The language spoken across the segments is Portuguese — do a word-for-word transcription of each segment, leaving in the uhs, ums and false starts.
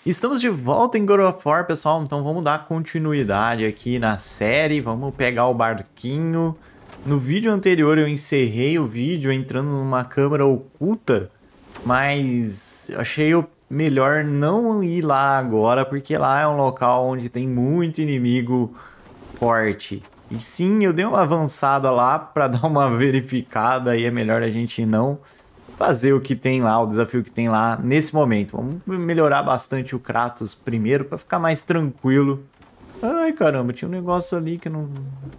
Estamos de volta em God of War, pessoal, então vamos dar continuidade aqui na série, vamos pegar o barquinho. No vídeo anterior eu encerrei o vídeo entrando numa câmara oculta, mas achei melhor não ir lá agora, porque lá é um local onde tem muito inimigo forte. E sim, eu dei uma avançada lá para dar uma verificada e é melhor a gente não fazer o que tem lá, o desafio que tem lá nesse momento. Vamos melhorar bastante o Kratos primeiro para ficar mais tranquilo. Ai, caramba, tinha um negócio ali que eu não...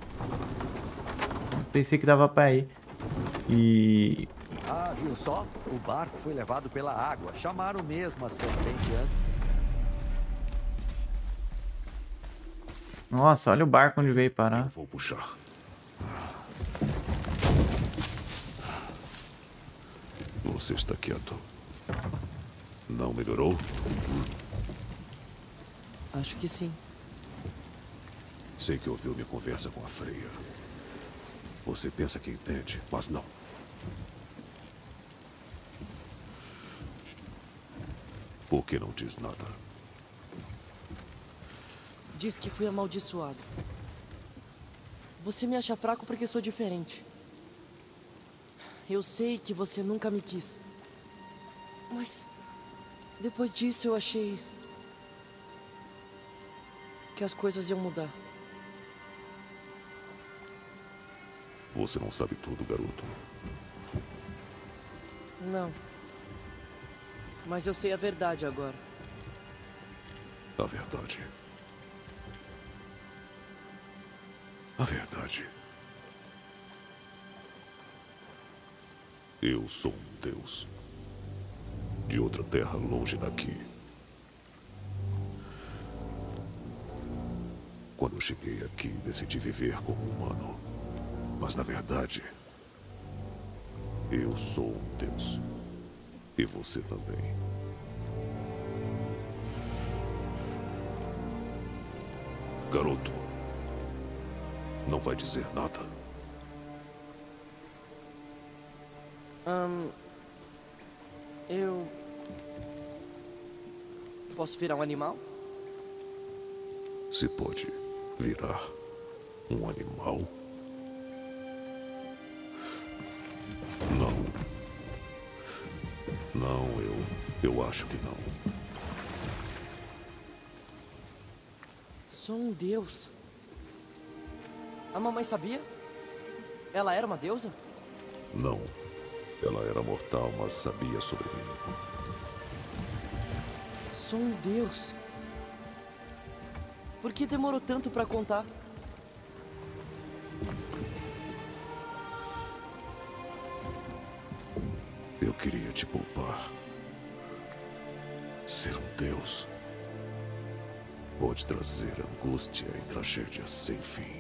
Pensei que dava para ir. E... Ah, viu só? O barco foi levado pela água. Chamaram mesmo a serpente antes. Nossa, olha o barco onde veio parar. Eu vou puxar. Você está quieto. Não melhorou? Acho que sim. Sei que ouviu minha conversa com a Freya. Você pensa que entende, mas não. Por que não diz nada? Diz que fui amaldiçoado. Você me acha fraco porque sou diferente. Eu sei que você nunca me quis. Mas depois disso eu achei que as coisas iam mudar. Você não sabe tudo, garoto. Não. Mas eu sei a verdade agora. A verdade. A verdade. Eu sou um deus. De outra terra longe daqui. Quando eu cheguei aqui, decidi viver como humano. Mas na verdade, eu sou um deus. E você também. Garoto, não vai dizer nada? Hum, eu... Posso virar um animal? Se pode virar um animal? Não. Não, eu... eu acho que não. Sou um deus. A mamãe sabia? Ela era uma deusa? Não. Ela era mortal, mas sabia sobre mim. Sou um deus. Por que demorou tanto pra contar? Eu queria te poupar. Ser um deus pode trazer angústia e tragédia sem fim.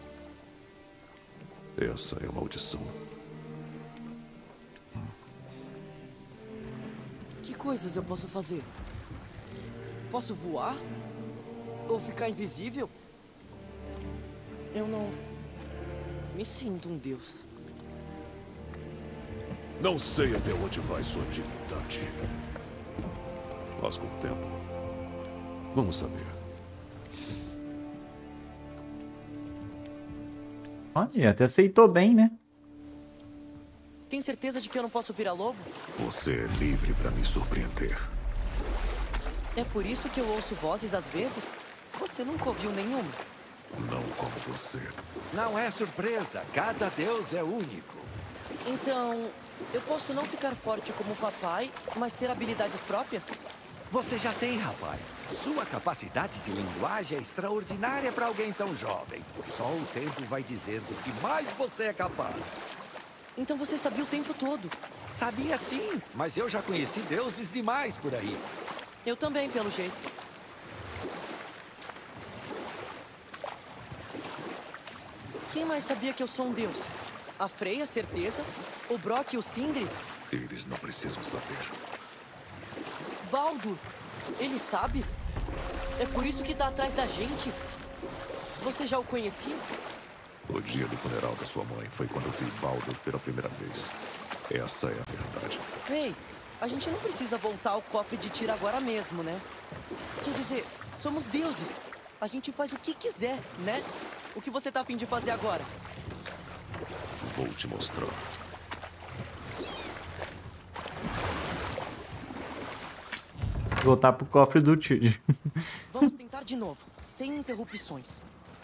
Essa é a maldição. Que coisas eu posso fazer? Posso voar? Ou ficar invisível? Eu não... me sinto um deus. Não sei até onde vai sua divindade. Mas com o tempo, vamos saber. Olha, até aceitou bem, né? Tem certeza de que eu não posso virar lobo? Você é livre para me surpreender. É por isso que eu ouço vozes às vezes? Você nunca ouviu nenhuma? Não como você. Não é surpresa. Cada deus é único. Então, eu posso não ficar forte como o papai, mas ter habilidades próprias? Você já tem, rapaz. Sua capacidade de linguagem é extraordinária para alguém tão jovem. Só o tempo vai dizer do que mais você é capaz. Então você sabia o tempo todo. Sabia sim, mas eu já conheci deuses demais por aí. Eu também, pelo jeito. Quem mais sabia que eu sou um deus? A Freya, certeza. O Brock e o Sindri. Eles não precisam saber. Baldur, ele sabe? É por isso que tá atrás da gente. Você já o conhecia? O dia do funeral da sua mãe foi quando eu vi Baldur pela primeira vez. Essa é a verdade. Ei, A gente não precisa voltar ao cofre de Tyr agora mesmo, né? Quer dizer, somos deuses. A gente faz o que quiser, né? O que você tá a fim de fazer agora? Vou te mostrar. Voltar pro cofre do Tyr. Vamos tentar de novo, sem interrupções.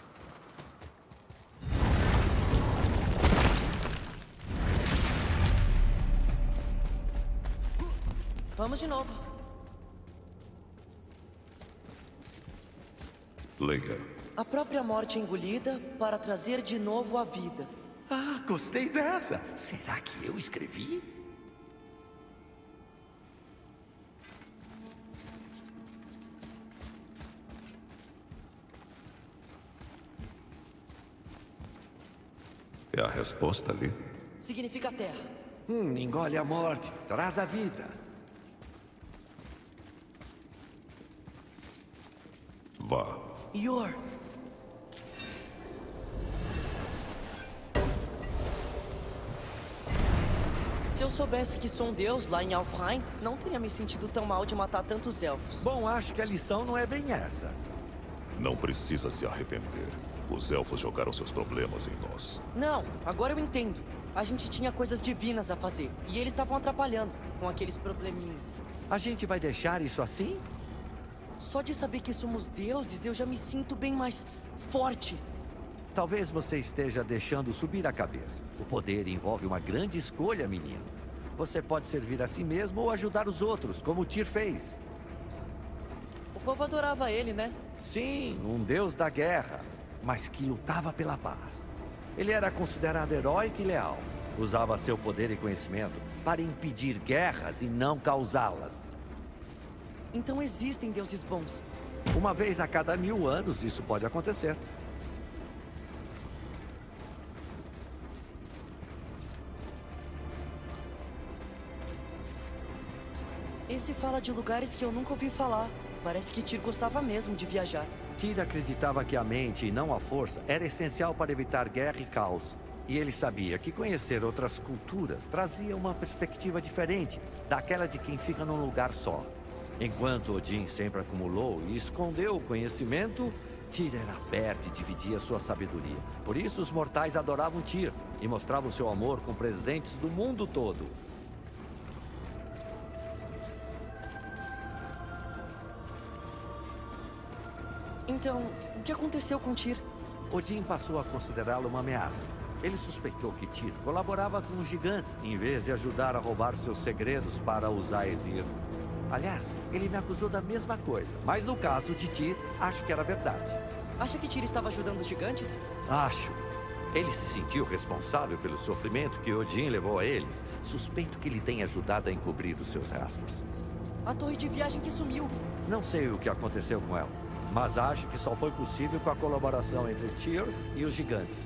Vamos de novo. Leia. A própria morte engolida para trazer de novo a vida. Ah, gostei dessa. Será que eu escrevi? É a resposta ali? Significa terra. Hum, engole a morte, traz a vida. Vá. Yor. Se eu soubesse que sou um deus lá em Alfheim, não teria me sentido tão mal de matar tantos elfos. Bom, acho que a lição não é bem essa. Não precisa se arrepender. Os elfos jogaram seus problemas em nós. Não, agora eu entendo. A gente tinha coisas divinas a fazer, e eles estavam atrapalhando com aqueles probleminhas. A gente vai deixar isso assim? Só de saber que somos deuses, eu já me sinto bem mais forte. Talvez você esteja deixando subir a cabeça. O poder envolve uma grande escolha, menino. Você pode servir a si mesmo ou ajudar os outros, como o Tyr fez. O povo adorava ele, né? Sim, um deus da guerra, mas que lutava pela paz. Ele era considerado heróico e leal. Usava seu poder e conhecimento para impedir guerras e não causá-las. Então existem deuses bons. Uma vez a cada mil anos isso pode acontecer. Esse fala de lugares que eu nunca ouvi falar. Parece que Tyr gostava mesmo de viajar. Tyr acreditava que a mente e não a força era essencial para evitar guerra e caos. E ele sabia que conhecer outras culturas trazia uma perspectiva diferente daquela de quem fica num lugar só. Enquanto Odin sempre acumulou e escondeu o conhecimento, Tyr era aberto e dividia sua sabedoria. Por isso os mortais adoravam Tyr e mostravam seu amor com presentes do mundo todo. Então, o que aconteceu com Tyr? Odin passou a considerá-lo uma ameaça. Ele suspeitou que Tyr colaborava com os gigantes, em vez de ajudar a roubar seus segredos para os Aesir. Aliás, ele me acusou da mesma coisa, mas no caso de Tyr, acho que era verdade. Acha que Tyr estava ajudando os gigantes? Acho. Ele se sentiu responsável pelo sofrimento que Odin levou a eles. Suspeito que ele tenha ajudado a encobrir os seus rastros. A torre de viagem que sumiu. Não sei o que aconteceu com ela, mas acho que só foi possível com a colaboração entre Tyr e os gigantes.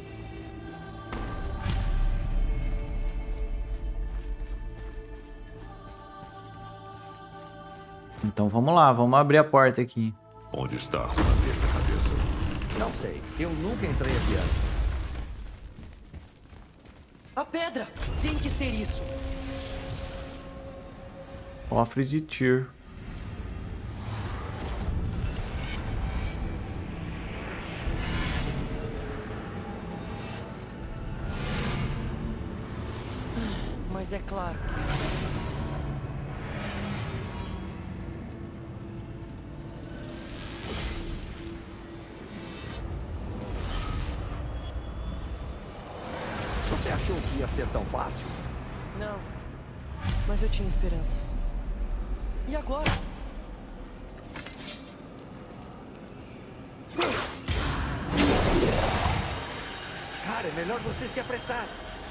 Então vamos lá, vamos abrir a porta aqui. Onde está a madeira da cabeça? Não sei, eu nunca entrei aqui antes. A pedra! Tem que ser isso. Cofre de Tyr. Mas é claro. Você achou que ia ser tão fácil? Não. Mas eu tinha esperanças. E agora? Cara, é melhor você se apressar.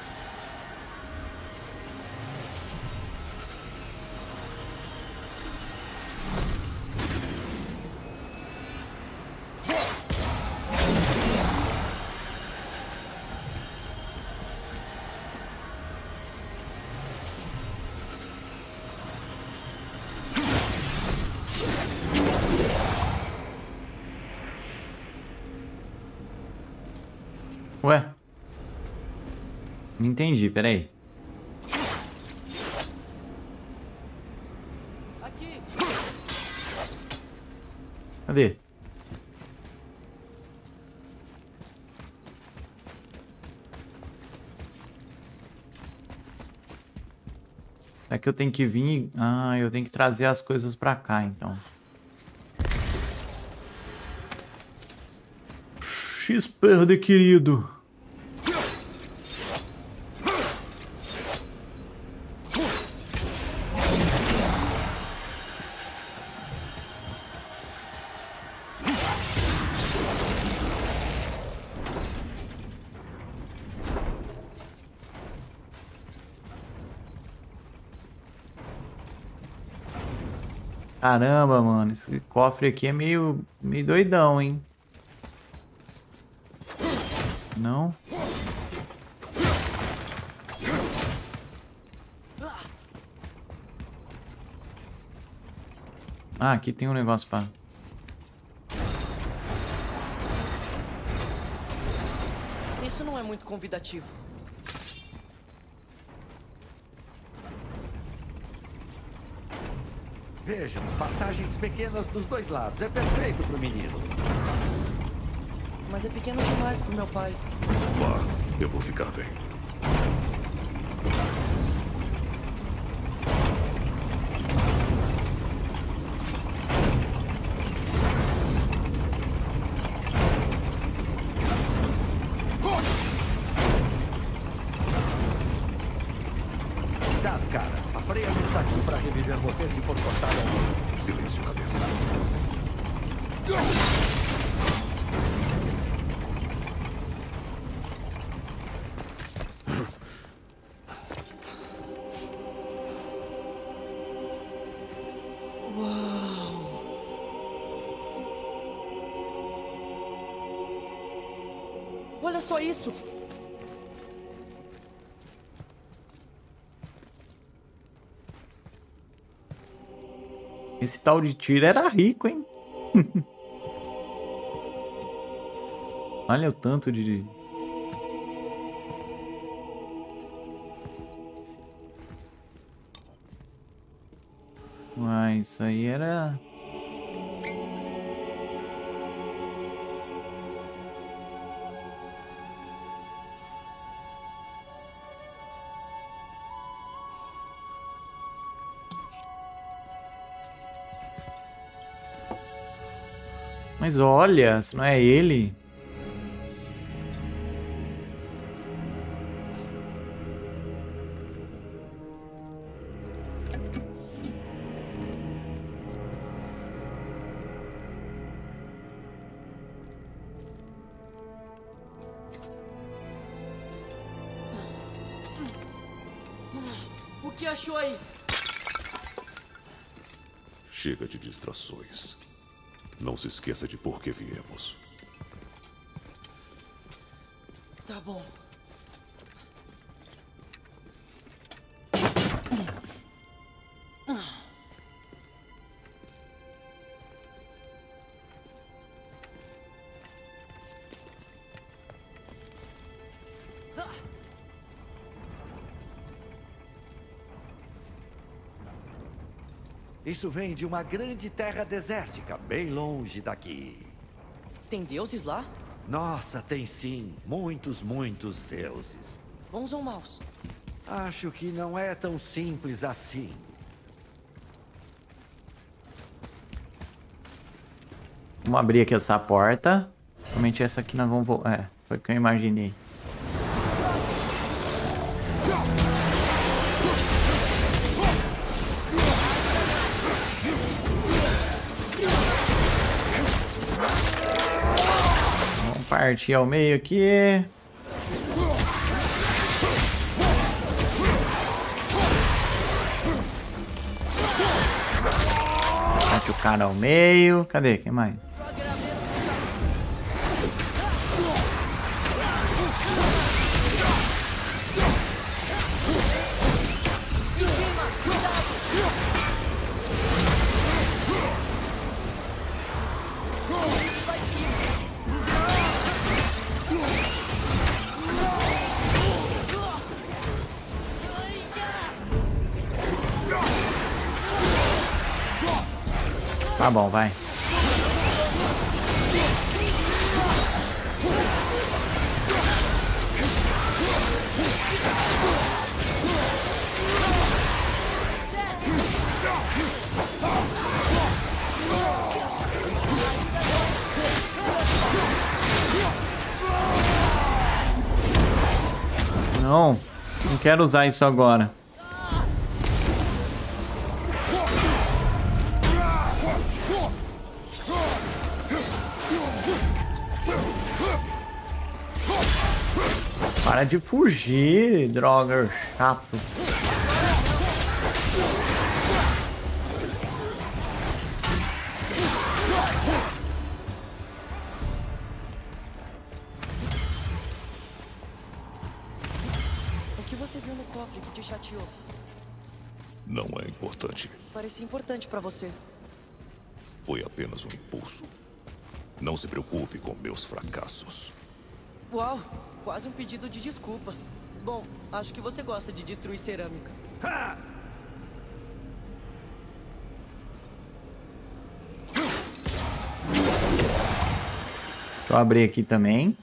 Ué? Não entendi, peraí. Cadê? É que eu tenho que vir... Ah, eu tenho que trazer as coisas pra cá, então. X-Perde, querido. Caramba, mano, esse cofre aqui é meio, meio doidão, hein? Não? Ah, aqui tem um negócio pra... Isso não é muito convidativo. Vejam, passagens pequenas dos dois lados. É perfeito pro menino. Mas é pequeno demais pro meu pai. Vá, eu vou ficar bem. Cuidado, cara. A freia não tá aqui pra reviver você se for cortada. Silêncio, cabeça. Olha só isso! Esse tal de tiro era rico, hein? Olha o tanto de... Uai, isso aí era... Mas olha, se não é ele... O que achou aí? Chega de distrações. Não se esqueça de por que viemos. Tá bom. Isso vem de uma grande terra desértica, bem longe daqui. Tem deuses lá? Nossa, tem sim. Muitos, muitos deuses. Bons ou maus? Acho que não é tão simples assim. Vamos abrir aqui essa porta. Realmente essa aqui nós vamos... É, foi o que eu imaginei. Vamos partir ao meio aqui. Parte o cara ao meio. Cadê? Quem mais? Tá bom, vai. Não, não quero usar isso agora. Para de fugir, droga, chato. O que você viu no cofre que te chateou? Não é importante. Parecia importante pra você. Foi apenas um impulso. Não se preocupe com meus fracassos. Uau, quase um pedido de desculpas. Bom, acho que você gosta de destruir cerâmica. Ha! Deixa eu abrir aqui também.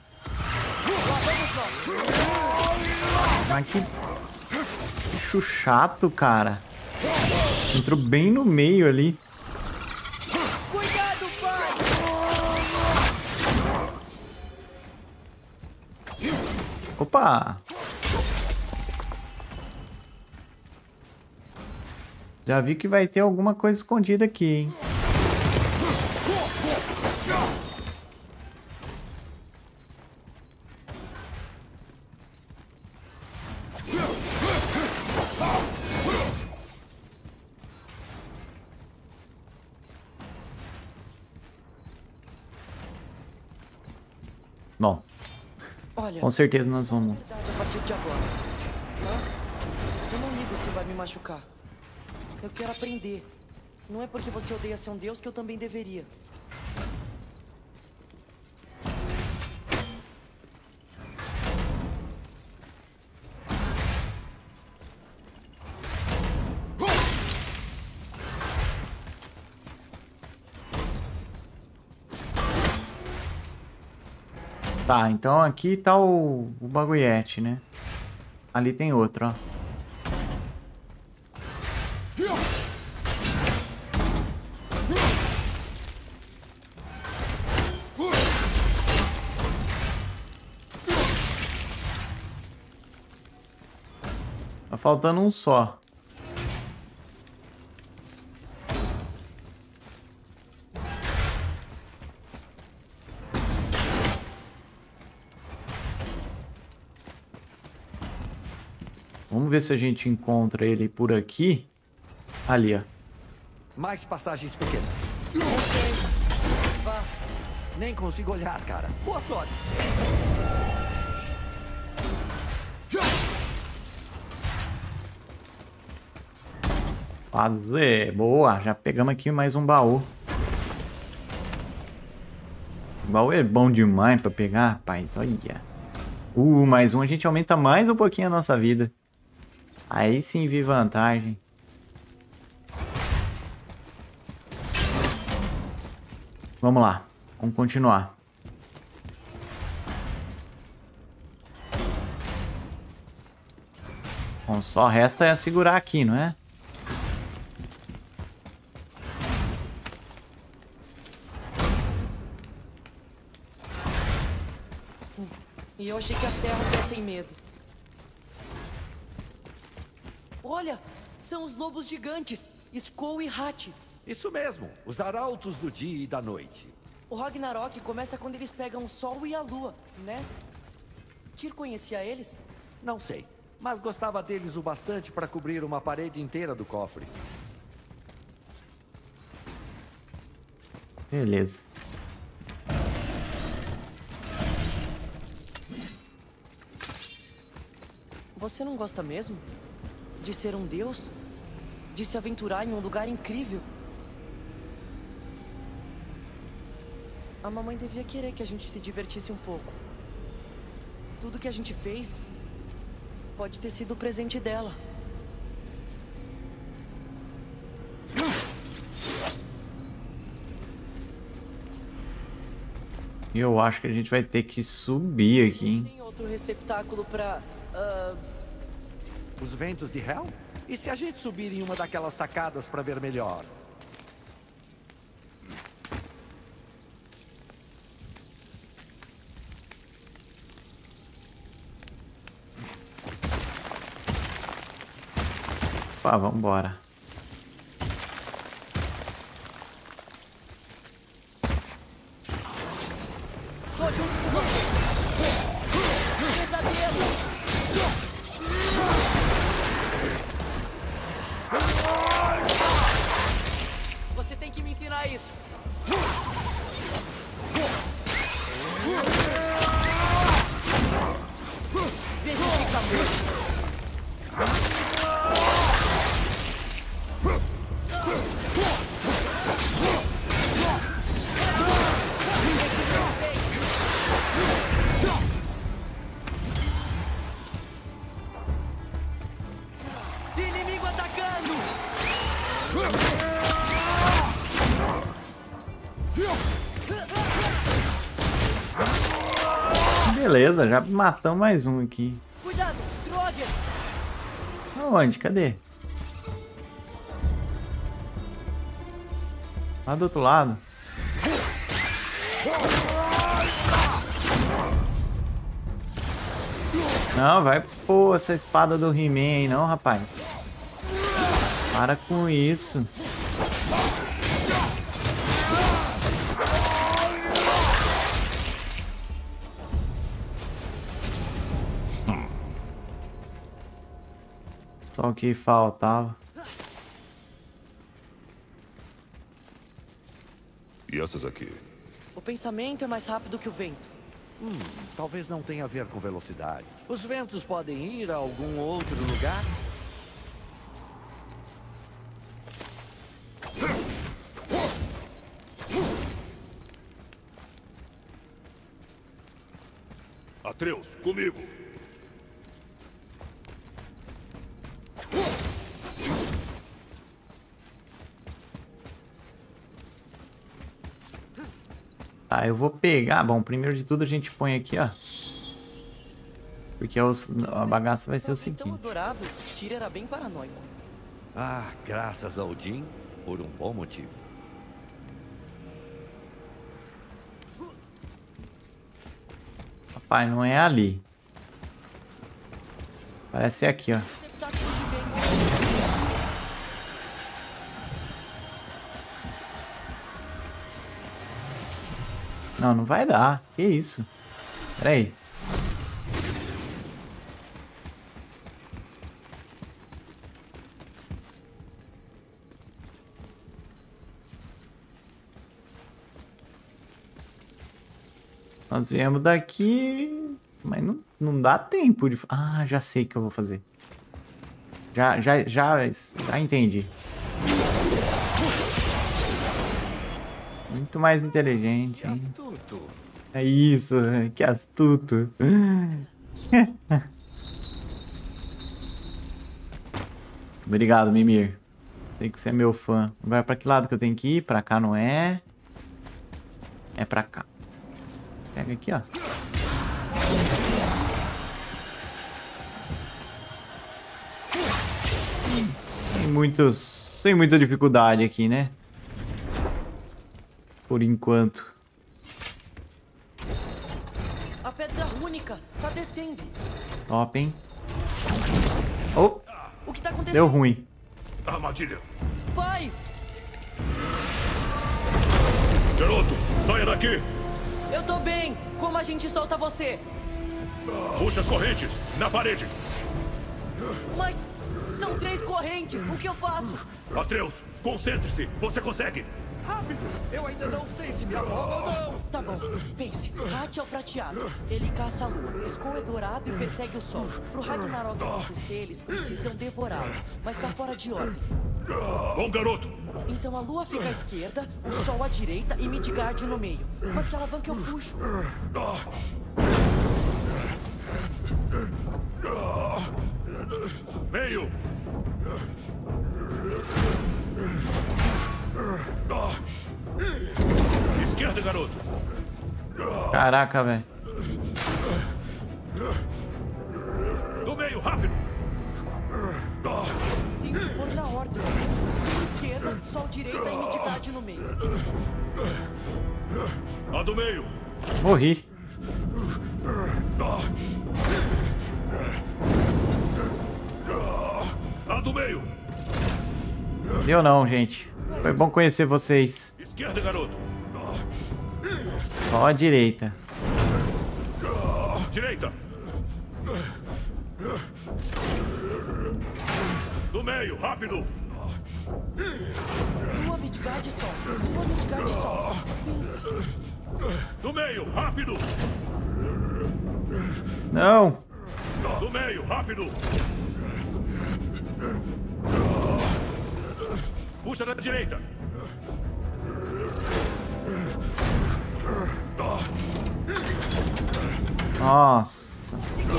Mas que bicho chato, cara. Entrou bem no meio ali. Cuidado, pai! Opa! Já vi que vai ter alguma coisa escondida aqui, hein? Bom, Olha, com certeza nós vamos... verdade a partir de agora. Hã? Eu não ligo se vai me machucar. Eu quero aprender. Não é porque você odeia ser um deus que eu também deveria. Tá, então aqui tá o, o bagulhete, né? Ali tem outro, ó. Tá faltando um só. Vamos ver se a gente encontra ele por aqui. Ali, ó. Mais passagens pequenas. Vá. Nem consigo olhar, cara. Boa sorte. Fazer. Boa, já pegamos aqui mais um baú. Esse baú é bom demais pra pegar, rapaz. Olha. Uh, mais um. A gente aumenta mais um pouquinho a nossa vida. Aí sim vi vantagem. Vamos lá. Vamos continuar. Bom, só resta é segurar aqui, não é? E eu achei que as serras dessem medo. Olha, são os lobos gigantes, Skoll e Hat. Isso mesmo, os arautos do dia e da noite. O Ragnarok começa quando eles pegam o sol e a lua, né? Tyr conhecia eles? Não sei, mas gostava deles o bastante para cobrir uma parede inteira do cofre. Beleza. Você não gosta mesmo? De ser um deus? De se aventurar em um lugar incrível? A mamãe devia querer que a gente se divertisse um pouco. Tudo que a gente fez pode ter sido o presente dela. E eu acho que a gente vai ter que subir aqui, hein? Tem outro receptáculo pra... Uh... Os ventos de Hell? E se a gente subir em uma daquelas sacadas pra ver melhor? Pá, vambora. Tô junto com você. Pesadelo. Você tem que me ensinar isso. Verificador. Inimigo atacando! Beleza, já matamos mais um aqui. Cuidado, Trojan! Aonde? Cadê? Lá do outro lado. Não, vai pôr essa espada do He-Man aí não, rapaz. Para com isso. Só o que faltava. E essas aqui? O pensamento é mais rápido que o vento. Hum, talvez não tenha a ver com velocidade. Os ventos podem ir a algum outro lugar? Atreus, comigo! Tá, eu vou pegar... Bom, primeiro de tudo a gente põe aqui, ó. Porque os, a bagaça vai ser o seguinte. Então, adorado, Tyr era bem paranoico. Ah, graças ao Odin, por um bom motivo. Rapaz, não é ali. Parece ser aqui, ó. Não, não vai dar. Que isso? Pera aí. Nós viemos daqui, mas não, não dá tempo de... Ah, já sei o que eu vou fazer. Já, já, já, já entendi. Muito mais inteligente, Que hein? astuto. É isso, que astuto. Obrigado, Mimir. Tem que ser meu fã. Agora pra que lado que eu tenho que ir? Pra cá não é. É pra cá. Pega aqui, ó. Sem muitos... Sem muita dificuldade aqui, né? Por enquanto. A pedra única tá descendo. Top, hein? Oh, O que tá acontecendo? deu ruim. Armadilha! Pai! Garoto, saia daqui! Eu tô bem! Como a gente solta você? Puxa as correntes! Na parede! Mas são três correntes! O que eu faço? Atreus, concentre-se! Você consegue! Rápido! Eu ainda não sei se me afogo ou não! Tá bom, pense. Hat é o prateado. Ele caça a lua. Skull é dourado e persegue o sol. Pro Ragnarok acontecer, eles precisam devorá-los. Mas tá fora de ordem. Bom, garoto! Então a lua fica à esquerda, o sol à direita e Midgard no meio. Mas que alavanca eu puxo? Meio! Esquerda, garoto! Caraca, velho. Do meio, rápido! Tem que pôr na ordem. Esquerda, sol direita e Midgard no meio. A do meio! Morri. A do meio! Deu não, gente. Foi bom conhecer vocês. Esquerda, garoto! Só a direita. Direita! Do meio, rápido! Uma Midgard só. Uma Midgard só. Isso. Do meio, rápido! Não. Do meio, rápido! Puxa da direita! Nossa.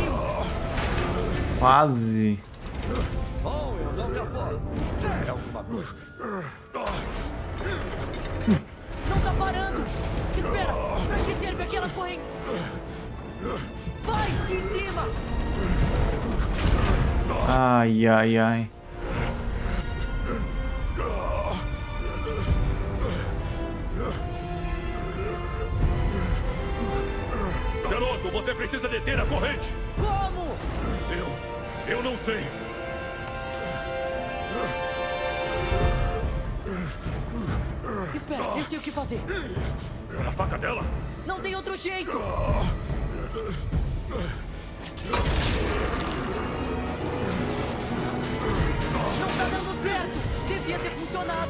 Quase. Bom, eu não me afogo. Já é alguma coisa. Não tá parando! Espera! Pra que serve aquela corrente? Vai! Em cima! Ai, ai, ai. Garoto, você precisa deter a corrente! Como? Eu... eu não sei. Espera, eu sei o que fazer. A faca dela? Não tem outro jeito! Não tá dando certo! Devia ter funcionado!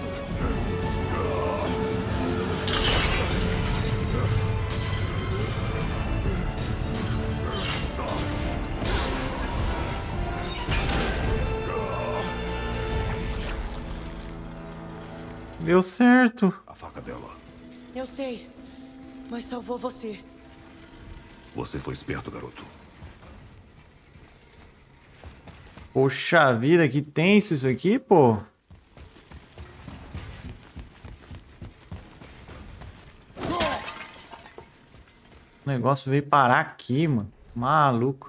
Deu certo. A faca dela. Eu sei, mas salvou você. Você foi esperto, garoto. Poxa vida, que tenso isso aqui, pô. O negócio veio parar aqui, mano. Maluco.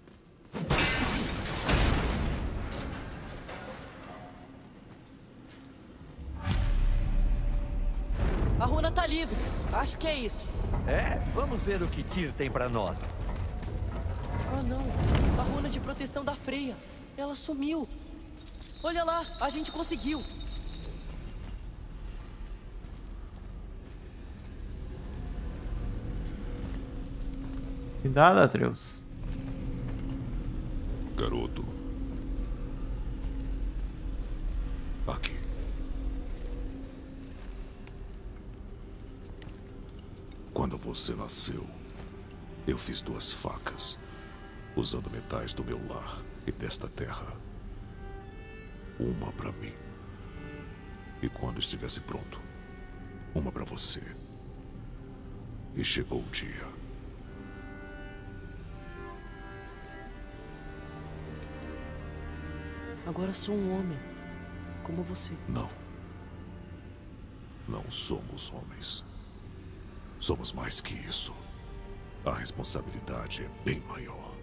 A runa tá livre. Acho que é isso. É, vamos ver o que Tyr tem pra nós. Ah, não. A runa de proteção da Freya. Ela sumiu. Olha lá, a gente conseguiu. Cuidado, Atreus. Garoto. Aqui. Quando você nasceu, eu fiz duas facas, usando metais do meu lar e desta terra. Uma para mim. E quando estivesse pronto, uma para você. E chegou o dia. Agora sou um homem, como você. Não. Não somos homens. Somos mais que isso. A responsabilidade é bem maior.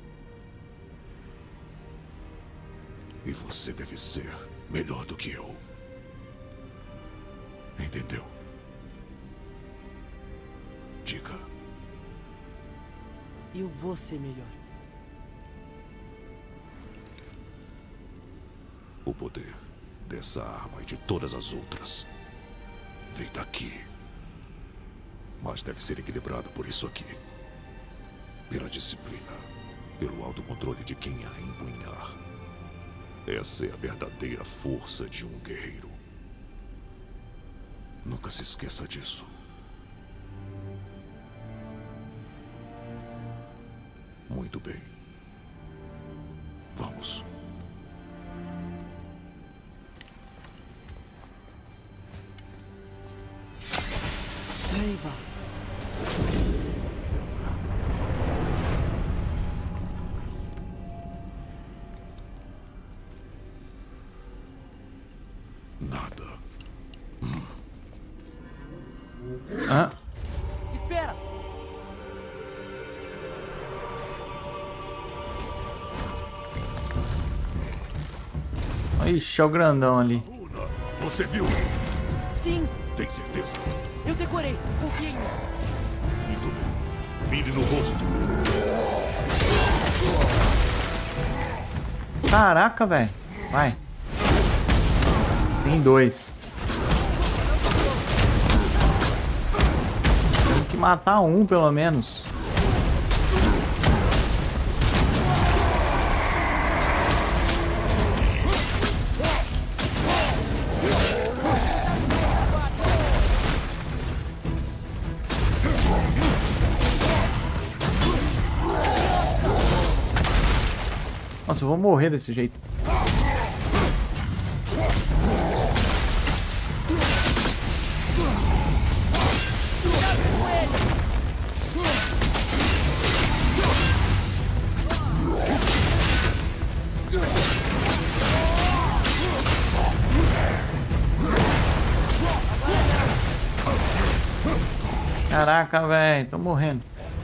E você deve ser melhor do que eu. Entendeu? Diga. Eu vou ser melhor. O poder dessa arma e de todas as outras vem daqui. Mas deve ser equilibrado por isso aqui. Pela disciplina. Pelo autocontrole de quem a empunhar. Essa é a verdadeira força de um guerreiro. Nunca se esqueça disso. Muito bem. Vamos. Raiva. Nada. Hã? Espera! Ixi, é o grandão ali. Una, você viu? Sim, Tem certeza? eu decorei. Confia em mim. Muito bem. Mire no rosto. Caraca, velho. Vai. Tem dois. Tem que matar um, pelo menos. Nossa, eu vou morrer desse jeito. Caraca, velho, tô morrendo.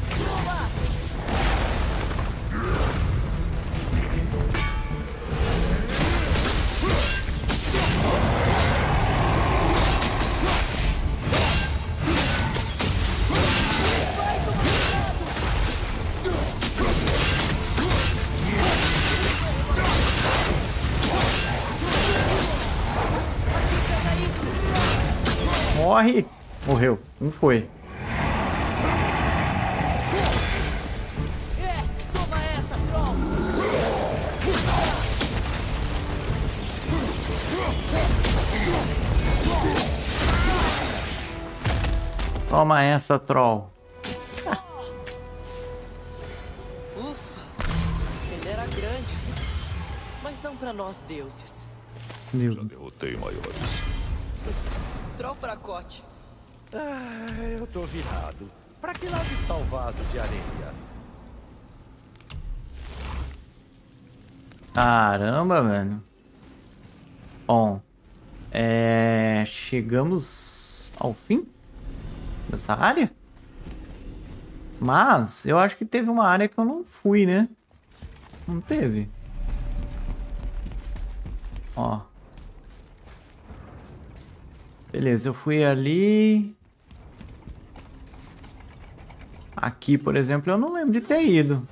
Morre! Morreu. Um foi. É, toma essa, troll. Toma essa, troll. Ufa, ele era grande, mas não pra nós deuses. Meu. Já derrotei maiores. Troll fracote. Ah, eu tô virado. Pra que lado está o vaso de areia? Caramba, velho. Bom, é... chegamos ao fim dessa área. Mas eu acho que teve uma área que eu não fui, né? Não teve. Ó. Beleza, eu fui ali. Aqui, por exemplo, eu não lembro de ter ido.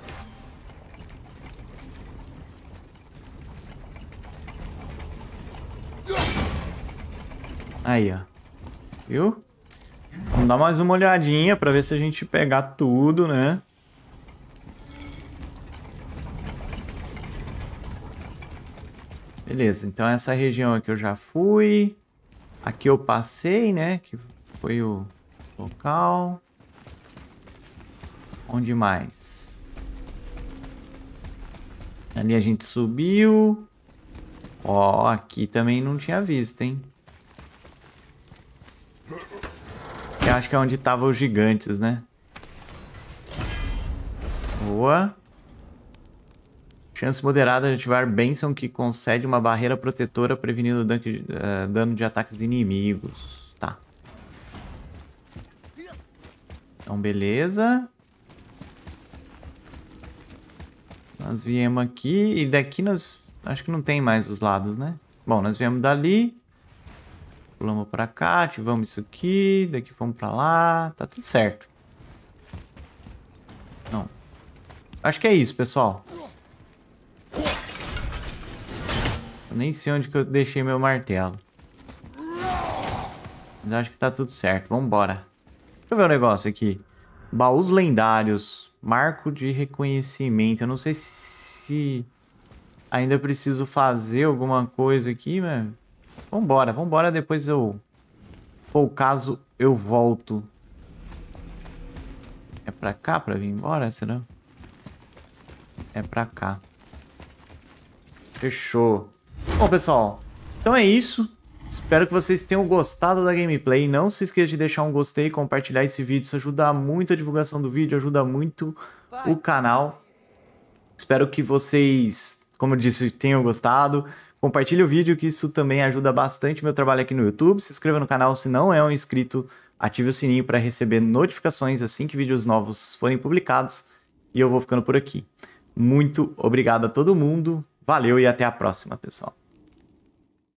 Aí, ó. Viu? Vamos dar mais uma olhadinha pra ver se a gente pegar tudo, né? Beleza, então essa região aqui eu já fui. Aqui eu passei, né? Que foi o local. Onde mais? Ali a gente subiu. Ó, aqui também não tinha visto, hein? Eu acho que é onde estavam os gigantes, né? Boa. Chance moderada de ativar bênção que concede uma barreira protetora prevenindo dan uh, dano de ataques inimigos. Tá. Então, beleza. Nós viemos aqui e daqui nós... Acho que não tem mais os lados, né? Bom, nós viemos dali. Pulamos pra cá, ativamos isso aqui. Daqui fomos pra lá. Tá tudo certo. Não. Acho que é isso, pessoal. Eu nem sei onde que eu deixei meu martelo. Mas acho que tá tudo certo. Vambora. Deixa eu ver o um negócio aqui. Baús lendários. Marco de reconhecimento. Eu não sei se, se ainda preciso fazer alguma coisa aqui, mas... Vambora, vambora. Depois eu... Por caso, eu volto. É pra cá pra vir embora, será? É pra cá. Fechou. Bom, pessoal, então é isso. Espero que vocês tenham gostado da gameplay. Não se esqueça de deixar um gostei e compartilhar esse vídeo. Isso ajuda muito a divulgação do vídeo, ajuda muito o canal. Espero que vocês, como eu disse, tenham gostado. Compartilhe o vídeo, que isso também ajuda bastante meu trabalho aqui no YouTube. Se inscreva no canal se não é um inscrito. Ative o sininho para receber notificações assim que vídeos novos forem publicados. E eu vou ficando por aqui. Muito obrigado a todo mundo. Valeu e até a próxima, pessoal.